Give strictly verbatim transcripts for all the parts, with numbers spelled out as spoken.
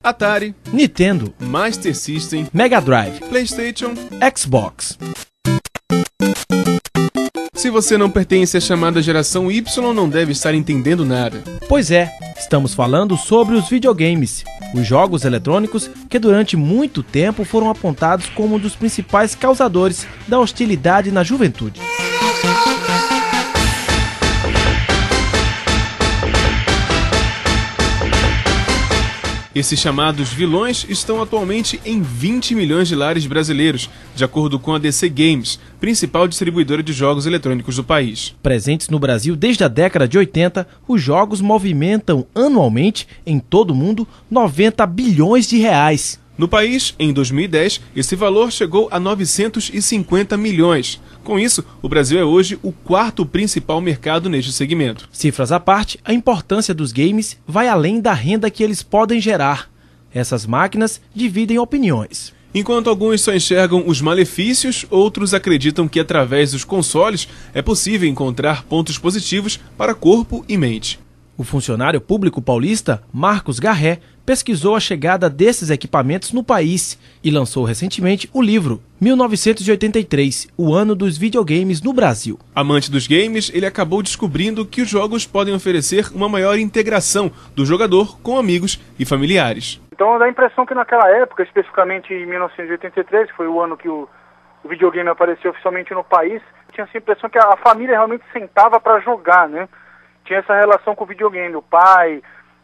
Atari, Nintendo, Master System, Mega Drive, PlayStation, Xbox. Se você não pertence à chamada geração Y, não deve estar entendendo nada. Pois é, estamos falando sobre os videogames, os jogos eletrônicos que durante muito tempo foram apontados como um dos principais causadores da hostilidade na juventude. Esses chamados vilões estão atualmente em vinte milhões de lares brasileiros, de acordo com a D C Games, principal distribuidora de jogos eletrônicos do país. Presentes no Brasil desde a década de oitenta, os jogos movimentam anualmente, em todo o mundo, noventa bilhões de reais. No país, em dois mil e dez, esse valor chegou a novecentos e cinquenta milhões. Com isso, o Brasil é hoje o quarto principal mercado neste segmento. Cifras à parte, a importância dos games vai além da renda que eles podem gerar. Essas máquinas dividem opiniões. Enquanto alguns só enxergam os malefícios, outros acreditam que através dos consoles é possível encontrar pontos positivos para corpo e mente. O funcionário público paulista, Marcos Garré, pesquisou a chegada desses equipamentos no país e lançou recentemente o livro mil novecentos e oitenta e três, o ano dos videogames no Brasil. Amante dos games, ele acabou descobrindo que os jogos podem oferecer uma maior integração do jogador com amigos e familiares. Então dá a impressão que naquela época, especificamente em mil novecentos e oitenta e três, que foi o ano que o, o videogame apareceu oficialmente no país, tinha essa impressão que a, a família realmente sentava para jogar, né? Tinha essa relação com o videogame, o pai,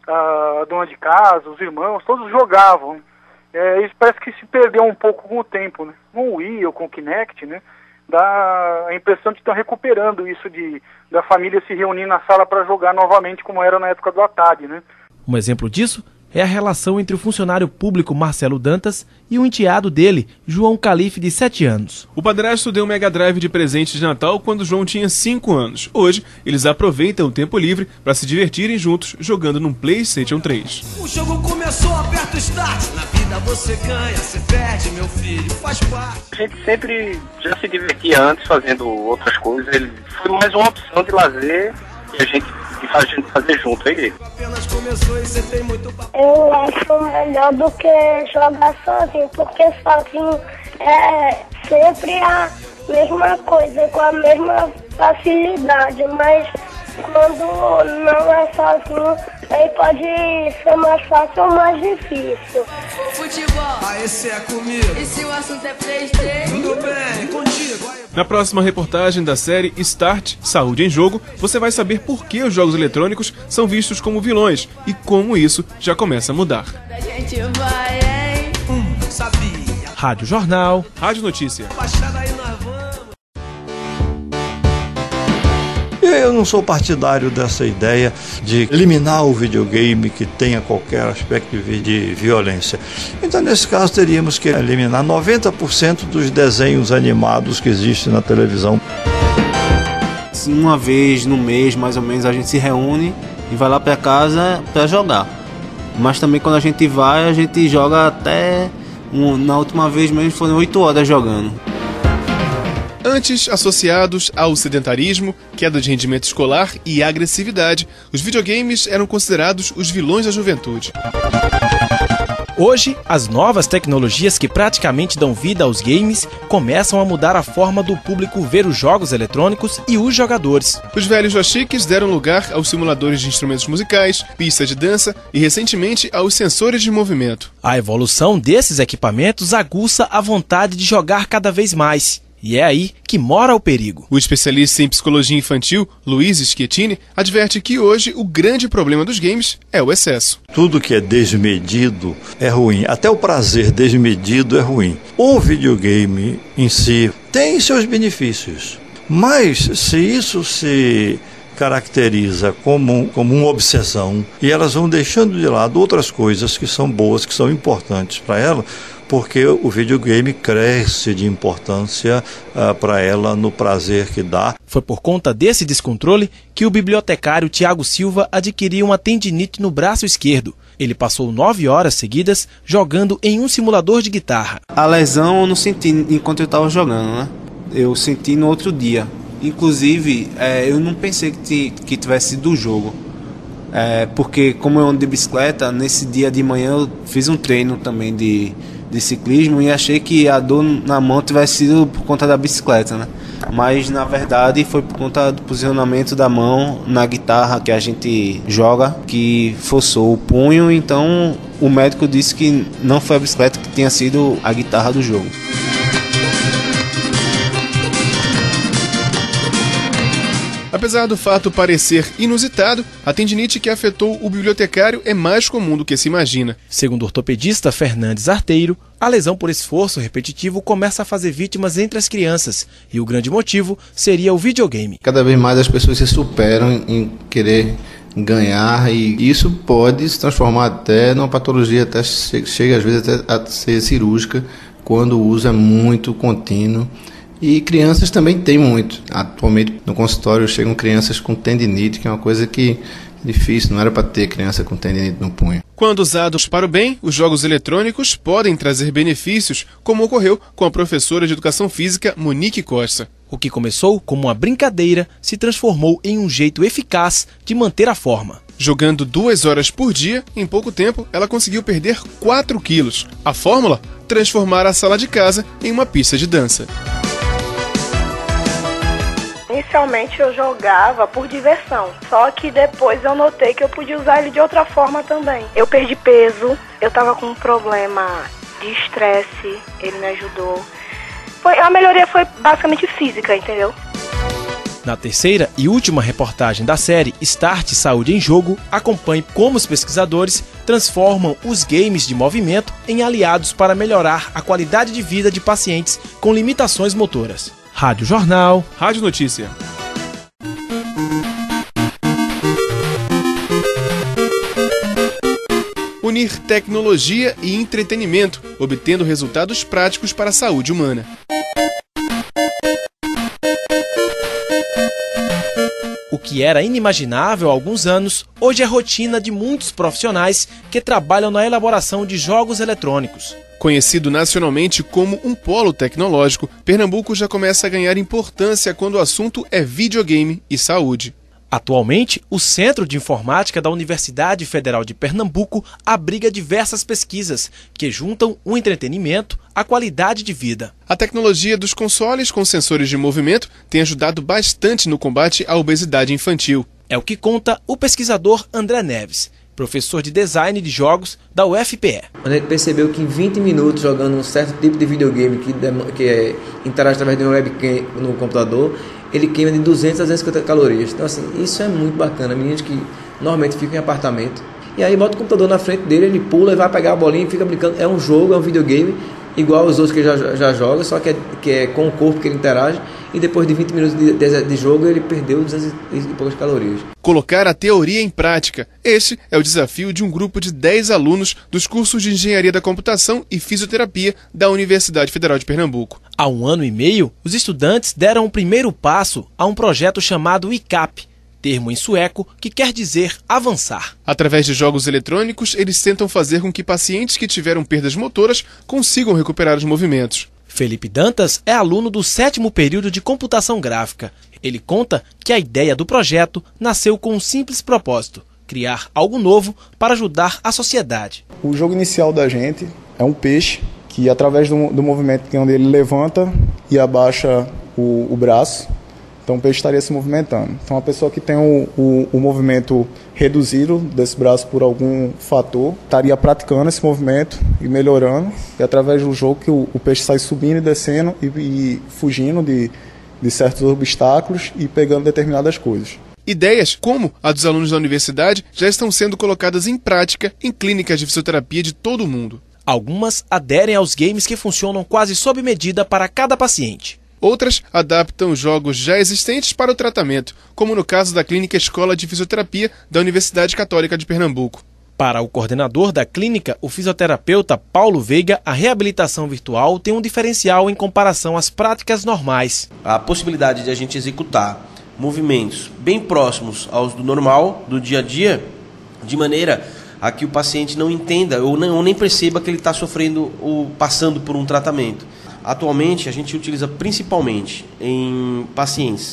a dona de casa, os irmãos, todos jogavam. É, isso parece que se perdeu um pouco com o tempo, né? Com o Wii ou com o Kinect, né? Dá a impressão de estar recuperando isso de da família se reunir na sala para jogar novamente, como era na época do Atari, né? Um exemplo disso é a relação entre o funcionário público Marcelo Dantas e o enteado dele, João Calife, de sete anos. O padrasto deu um Mega Drive de presente de Natal quando João tinha cinco anos. Hoje, eles aproveitam o tempo livre para se divertirem juntos jogando num PlayStation três. O jogo começou, aperta o start. Na vida você ganha, você perde, meu filho, faz parte. A gente sempre já se divertia antes fazendo outras coisas. Ele foi mais uma opção de lazer que a gente que a gente fazer junto, hein? Eu acho melhor do que jogar sozinho, porque sozinho é sempre a mesma coisa, com a mesma facilidade, mas quando não é sozinho, aí pode ser mais fácil ou mais difícil. Futebol, ah, esse é comigo. E se o assunto é PlayStation? Tudo bem, contigo. Na próxima reportagem da série Start, Saúde em Jogo, você vai saber por que os jogos eletrônicos são vistos como vilões e como isso já começa a mudar. A gente vai, hein? Hum, sabia. Rádio Jornal. Rádio Notícia. Eu não sou partidário dessa ideia de eliminar o videogame que tenha qualquer aspecto de violência. Então, nesse caso, teríamos que eliminar noventa por cento dos desenhos animados que existem na televisão. Uma vez no mês, mais ou menos, a gente se reúne e vai lá para casa para jogar. Mas também quando a gente vai, a gente joga até... Um, na última vez mesmo foram oito horas jogando. Antes associados ao sedentarismo, queda de rendimento escolar e agressividade, os videogames eram considerados os vilões da juventude. Hoje, as novas tecnologias que praticamente dão vida aos games começam a mudar a forma do público ver os jogos eletrônicos e os jogadores. Os velhos joysticks deram lugar aos simuladores de instrumentos musicais, pistas de dança e, recentemente, aos sensores de movimento. A evolução desses equipamentos aguça a vontade de jogar cada vez mais. E é aí que mora o perigo. O especialista em psicologia infantil, Luiz Schettini, adverte que hoje o grande problema dos games é o excesso. Tudo que é desmedido é ruim, até o prazer desmedido é ruim. O videogame em si tem seus benefícios, mas se isso se caracteriza como, como uma obsessão e elas vão deixando de lado outras coisas que são boas, que são importantes para ela, porque o videogame cresce de importância uh, para ela no prazer que dá. Foi por conta desse descontrole que o bibliotecário Tiago Silva adquiriu uma tendinite no braço esquerdo. Ele passou nove horas seguidas jogando em um simulador de guitarra. A lesão eu não senti enquanto eu estava jogando, né? Eu senti no outro dia. Inclusive, é, eu não pensei que, que tivesse sido do jogo. É, porque como eu ando de bicicleta, nesse dia de manhã eu fiz um treino também de, de ciclismo e achei que a dor na mão tivesse sido por conta da bicicleta, né? Mas na verdade foi por conta do posicionamento da mão na guitarra que a gente joga, que forçou o punho, então o médico disse que não foi a bicicleta, que tinha sido a guitarra do jogo. Apesar do fato parecer inusitado, a tendinite que afetou o bibliotecário é mais comum do que se imagina. Segundo o ortopedista Fernandes Arteiro, a lesão por esforço repetitivo começa a fazer vítimas entre as crianças e o grande motivo seria o videogame. Cada vez mais as pessoas se superam em querer ganhar e isso pode se transformar até numa patologia, até chega às vezes até a ser cirúrgica quando o uso é muito contínuo. E crianças também tem muito. Atualmente no consultório chegam crianças com tendinite, que é uma coisa que é difícil, não era para ter criança com tendinite no punho. Quando usados para o bem, os jogos eletrônicos podem trazer benefícios, como ocorreu com a professora de Educação Física Monique Costa. O que começou como uma brincadeira se transformou em um jeito eficaz de manter a forma. Jogando duas horas por dia, em pouco tempo ela conseguiu perder quatro quilos. A fórmula? Transformar a sala de casa em uma pista de dança. Inicialmente eu jogava por diversão, só que depois eu notei que eu podia usar ele de outra forma também. Eu perdi peso, eu tava com um problema de estresse, ele me ajudou. Foi, a melhoria foi basicamente física, entendeu? Na terceira e última reportagem da série Start Saúde em Jogo, acompanhe como os pesquisadores transformam os games de movimento em aliados para melhorar a qualidade de vida de pacientes com limitações motoras. Rádio Jornal, Rádio Notícia. Unir tecnologia e entretenimento, obtendo resultados práticos para a saúde humana. O que era inimaginável há alguns anos, hoje é rotina de muitos profissionais que trabalham na elaboração de jogos eletrônicos. Conhecido nacionalmente como um polo tecnológico, Pernambuco já começa a ganhar importância quando o assunto é videogame e saúde. Atualmente, o Centro de Informática da Universidade Federal de Pernambuco abriga diversas pesquisas que juntam o entretenimento à qualidade de vida. A tecnologia dos consoles com sensores de movimento tem ajudado bastante no combate à obesidade infantil. É o que conta o pesquisador André Neves, professor de design de jogos da U F P E. A gente percebeu que em vinte minutos jogando um certo tipo de videogame que, que é, interage através de uma webcam no computador, ele queima de duzentas a duzentas e cinquenta calorias. Então assim, isso é muito bacana. Meninos que normalmente ficam em apartamento, e aí bota o computador na frente dele, ele pula e vai pegar a bolinha e fica brincando. É um jogo, é um videogame, igual os outros que ele já, já joga, só que é, que é com o corpo que ele interage, e depois de vinte minutos de, de, de jogo ele perdeu duzentas e poucas calorias. Colocar a teoria em prática. Esse é o desafio de um grupo de dez alunos dos cursos de Engenharia da Computação e Fisioterapia da Universidade Federal de Pernambuco. Há um ano e meio, os estudantes deram o primeiro passo a um projeto chamado I C A P, termo em sueco que quer dizer avançar. Através de jogos eletrônicos, eles tentam fazer com que pacientes que tiveram perdas motoras consigam recuperar os movimentos. Felipe Dantas é aluno do sétimo período de computação gráfica. Ele conta que a ideia do projeto nasceu com um simples propósito: criar algo novo para ajudar a sociedade. O jogo inicial da gente é um peixe que, através do, do movimento que onde ele levanta e abaixa o, o braço, então o peixe estaria se movimentando. Então a pessoa que tem o, o, o movimento reduzido desse braço por algum fator, estaria praticando esse movimento e melhorando, e através do jogo que o, o peixe sai subindo e descendo e, e fugindo de, de certos obstáculos e pegando determinadas coisas. Ideias como a dos alunos da universidade já estão sendo colocadas em prática em clínicas de fisioterapia de todo o mundo. Algumas aderem aos games que funcionam quase sob medida para cada paciente. Outras adaptam jogos já existentes para o tratamento, como no caso da Clínica Escola de Fisioterapia da Universidade Católica de Pernambuco. Para o coordenador da clínica, o fisioterapeuta Paulo Veiga, a reabilitação virtual tem um diferencial em comparação às práticas normais. A possibilidade de a gente executar movimentos bem próximos aos do normal, do dia a dia, de maneira a que o paciente não entenda ou, não, ou nem perceba que ele está sofrendo ou passando por um tratamento. Atualmente, a gente utiliza principalmente em pacientes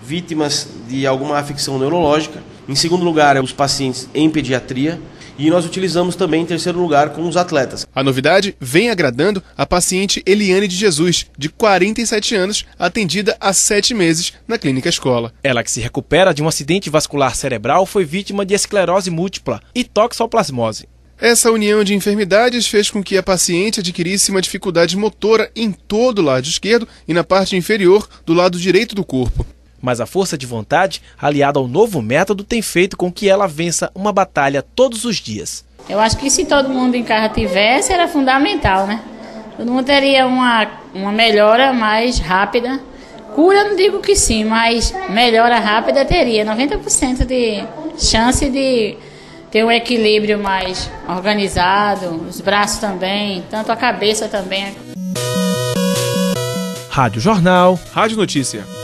vítimas de alguma afecção neurológica. Em segundo lugar, os pacientes em pediatria. E nós utilizamos também em terceiro lugar com os atletas. A novidade vem agradando a paciente Eliane de Jesus, de quarenta e sete anos, atendida há sete meses na Clínica Escola. Ela, que se recupera de um acidente vascular cerebral, foi vítima de esclerose múltipla e toxoplasmose. Essa união de enfermidades fez com que a paciente adquirisse uma dificuldade motora em todo o lado esquerdo e na parte inferior do lado direito do corpo. Mas a força de vontade, aliada ao novo método, tem feito com que ela vença uma batalha todos os dias. Eu acho que se todo mundo em casa tivesse, era fundamental, né? Todo mundo teria uma, uma melhora mais rápida. Cura, não digo que sim, mas melhora rápida teria. noventa por cento de chance de ter um equilíbrio mais organizado, os braços também, tanto a cabeça também. Rádio Jornal. Rádio Notícia.